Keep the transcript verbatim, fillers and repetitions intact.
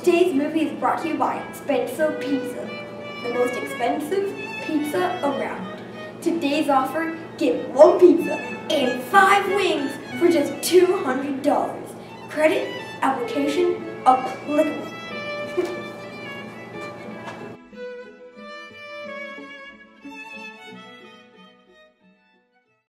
Today's movie is brought to you by Expenso Pizza, the most expensive pizza around. Today's offer, get one pizza and five wings for just two hundred dollars. Credit application applicable.